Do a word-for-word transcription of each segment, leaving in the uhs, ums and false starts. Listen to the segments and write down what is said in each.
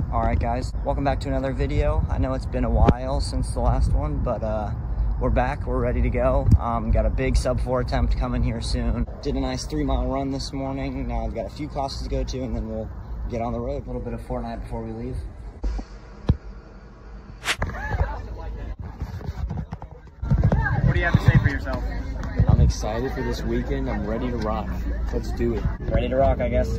Alright guys, welcome back to another video. I know it's been a while since the last one, but uh, we're back, we're ready to go. Um, got a big sub four attempt coming here soon. Did a nice three mile run this morning. Now I've got a few classes to go to and then we'll get on the road. A little bit of Fortnite before we leave. What do you have to say for yourself? I'm excited for this weekend. I'm ready to rock. Let's do it. Ready to rock, I guess.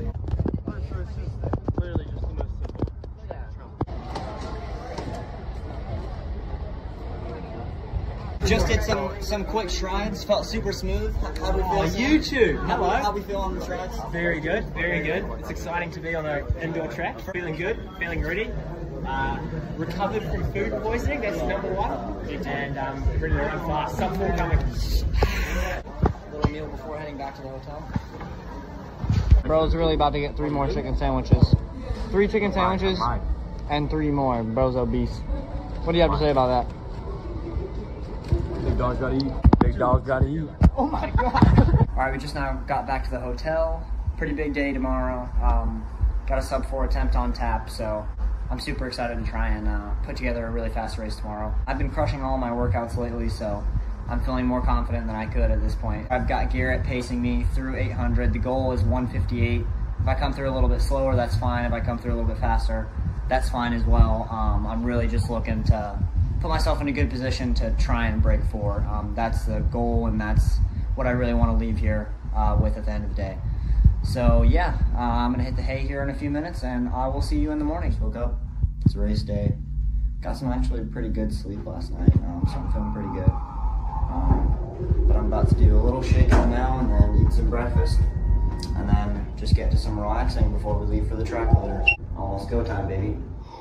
Just did some some quick strides. Felt super smooth. How do we feel? On YouTube. How, Hello. How we feel on the strides? Very good. Very good. It's exciting to be on an indoor track. Feeling good. Feeling ready. Uh, recovered from food poisoning. That's number one. And um, ready to run fast. Sub four coming. Little meal before heading back to the hotel. Bro's really about to get three more chicken sandwiches. Three chicken sandwiches and three more. Bro's obese. What do you have to say about that? Big dogs gotta eat. Big dogs gotta eat. Oh my god. Alright, we just now got back to the hotel. Pretty big day tomorrow. Um, got a sub four attempt on tap, so I'm super excited to try and uh, put together a really fast race tomorrow. I've been crushing all my workouts lately, so I'm feeling more confident than I could at this point. I've got Garrett pacing me through eight hundred. The goal is one fifty-eight. If I come through a little bit slower, that's fine. If I come through a little bit faster, that's fine as well. Um, I'm really just looking to put myself in a good position to try and break four. Um, that's the goal, and that's what I really want to leave here uh, with at the end of the day. So yeah, uh, I'm gonna hit the hay here in a few minutes, and I will see you in the morning. Woke up, it's race day. Got some actually pretty good sleep last night, um, so I'm feeling pretty good. Um, but I'm about to do a little shakeout now, and then eat some breakfast, and then just get to some relaxing before we leave for the track later. Almost go time, baby.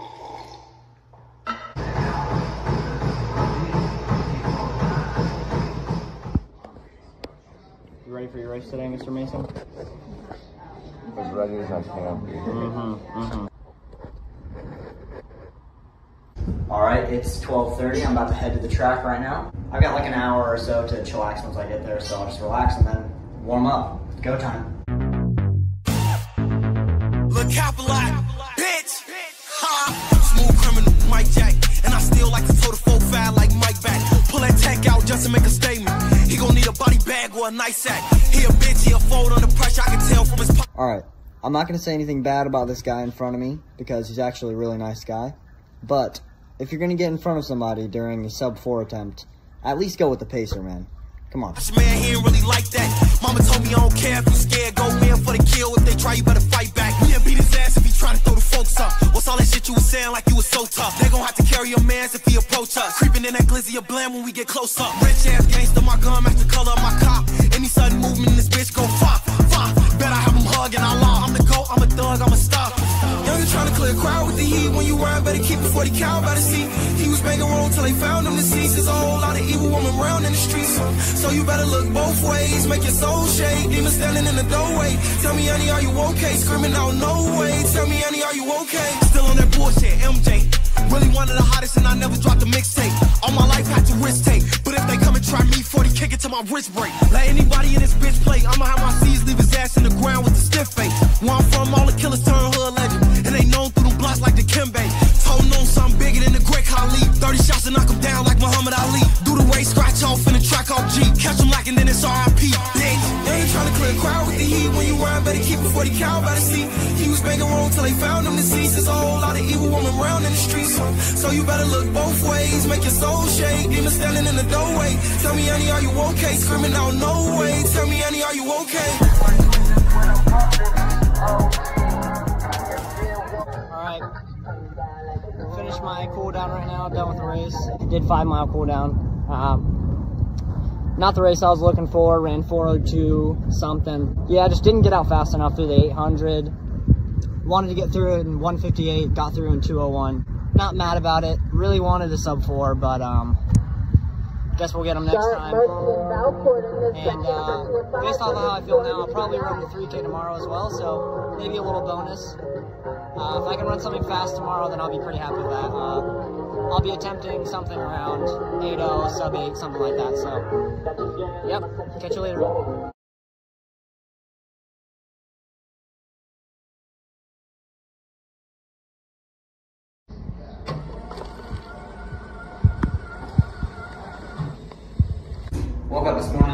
You ready for your race today, Mister Mason? As ready as I can be. Mm-hmm, mm-hmm. All right, it's twelve thirty. I'm about to head to the track right now. I've got like an hour or so to chillax once I get there, so I'll just relax and then warm up. Go time. Look out, bitch! Ha! Smooth criminal, Mike Jack. And I still like to throw the full file like Mike back. Pull that tech out just to make a statement. He gon' need a body bag or a nice sack. He a bitch, he'll fold under pressure. I can tell from his pop. All right, I'm not gonna say anything bad about this guy in front of me because he's actually a really nice guy. But if you're gonna get in front of somebody during a sub four attempt, at least go with the pacer, man. Come on. Man, he ain't really like that. Mama told me I don't care if you scared. Go in for the kill. If they try, you better fight back. We'll beat his ass if he try to throw the folks up. What's all that shit you was saying like you was so tough? They gon' have to carry your mans if he approach us. Creeping in that glizzy of blam when we get close up. Rich ass gangster, my gun match the color of my cop. Any sudden movement in this bitch go fop, fop. Bet I have him hugging I law. I'm the GOAT, I'm a thug, I'm a star. Young and trying to clear a crowd with the heat. When you rhyme, better keep it forty cal by the seat. He was banging wrong till they found him deceased. There's a whole lot of evil women around in the streets. So you better look both ways, make your soul shake. Demon standing in the doorway. Tell me, honey, are you okay? Screaming out, no way. Tell me, honey, are you okay? Still on that bullshit, M J. Really one of the hottest, and I never dropped a mixtape. All my life had to risk take. But if they come and try me, forty kick it to my wrist break. Let anybody in this bitch play. I'ma have my C's leave his ass in the ground with a stiff face. Where I'm from, all the killers turn hood legend. And they known through the blocks like the Kimbe. Told on something bigger than the Greg Khali. thirty shots to knock him down like Muhammad Ali. Do the race, scratch off in the track off G. Catch him lacking, then it's R I P. Bitch, they ain't trying to clear a crowd with the heat. When you rhyme, better keep it forty cal by the seat. He was banging wrong till they found him deceased. There's a whole lot of evil women around in the streets. So you better look both ways, make your soul shake. Demon standing in the doorway. Tell me, honey, are you okay? Screaming out, no way. Tell me, honey, are you okay? Alright. Finished my cool down right now, done with the race. Did five mile cool down. Um, not the race I was looking for, ran four oh two something. Yeah, I just didn't get out fast enough through the eight hundred. Wanted to get through it in one fifty-eight, got through in two oh one. Not mad about it. Really wanted a sub four, but um, guess we'll get them next time. And uh, based on how I feel now, I'll probably run the three K tomorrow as well, so maybe a little bonus. Uh, if I can run something fast tomorrow, then I'll be pretty happy with that. Uh, I'll be attempting something around eight oh, sub eight, something like that. So, yep, catch you later.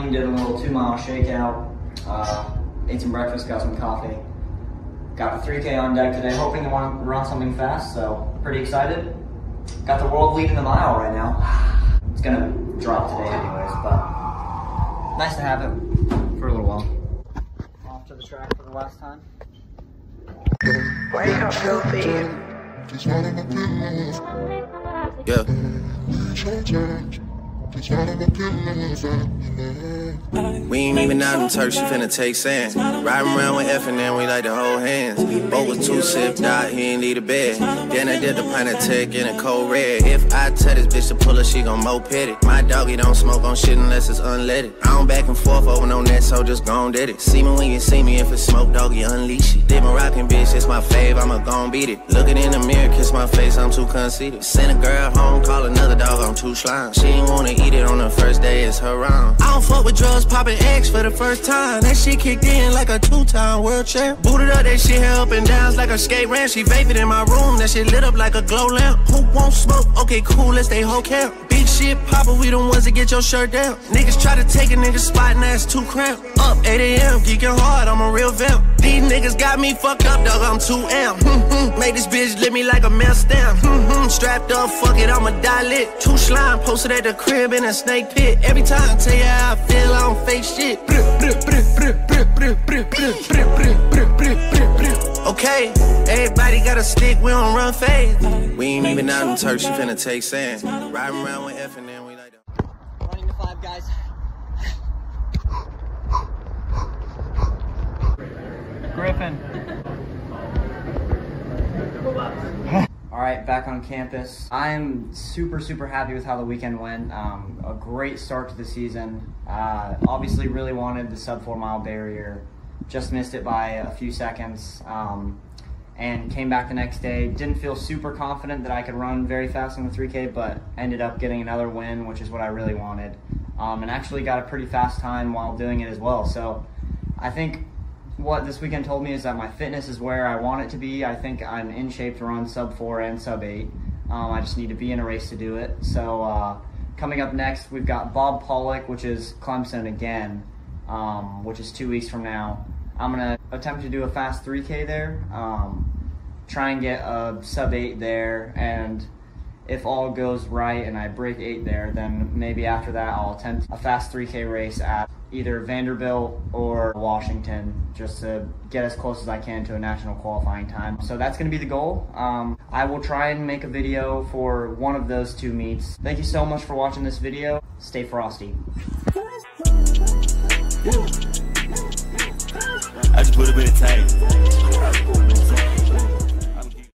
morning, did a little two mile shakeout, uh, ate some breakfast, got some coffee. Got a three K on deck today, hoping to want to run something fast, so pretty excited. Got the world lead in the mile right now. It's gonna drop today anyways, but nice to have it for a little while. Off to the track for the last time. Wake up, filthy. Yeah. We ain't even out in Turks, you finna take sand. Riding around with F and then we like to hold hands. Both was too sipped out, he ain't need a bed. Then I did the pint of tech in a cold red. If I tell this bitch to pull her, she gon' moped it. My doggy don't smoke on shit unless it's unleaded. I don't back and forth over no net, so just gon' did it. See me when you see me, if it's smoke, doggy, unleash it. Did my rockin' bitch, it's my fave, I'ma gon' beat it. Looking in the mirror, kiss my face, I'm too conceited. Send a girl home, call another dog, I'm too slime. She ain't wanna eat it on the first day, it's her round. I don't fuck with drugs, popping X for the first time. That shit kicked in like a two-time world champ. Booted up that shit here up and downs like a skate ramp. She vapid in my room, that shit lit up like a glow lamp. Who won't smoke? Okay, cool, let's stay whole camp. Big shit popper, we the ones that get your shirt down. Niggas try to take a nigga spot and that's too cramped. Up eight A M, geeking hard, I'm a real vamp. These niggas got me fucked up, dog, I'm too amp. Made this bitch lit me like a mail stamp. Strapped up, fuck it, I'ma die lit. Two slime posted at the crib in a snake pit. Every time I tell you how I feel, I don't fake shit. Okay, everybody got a stick, we don't run fast. We ain't even out in Turks, you finna take sand. Riding around with F and then we like that. Running to five, guys. Griffin. All right, back on campus. I'm super, super happy with how the weekend went. Um, a great start to the season. Uh, obviously really wanted the sub four mile barrier. Just missed it by a few seconds. Um, and came back the next day. Didn't feel super confident that I could run very fast on the three K, but ended up getting another win, which is what I really wanted. Um, and actually got a pretty fast time while doing it as well. So I think what this weekend told me is that my fitness is where I want it to be. I think I'm in shape to run sub four and sub eight. Um, I just need to be in a race to do it. So uh, coming up next, we've got Bob Pollock, which is Clemson again, um, which is two weeks from now. I'm gonna attempt to do a fast three K there, um, try and get a sub eight there, and if all goes right and I break eight there, then maybe after that I'll attempt a fast three K race at either Vanderbilt or Washington, just to get as close as I can to a national qualifying time. So that's gonna be the goal. Um, I will try and make a video for one of those two meets. Thank you so much for watching this video. Stay frosty. I just put a bit of tape.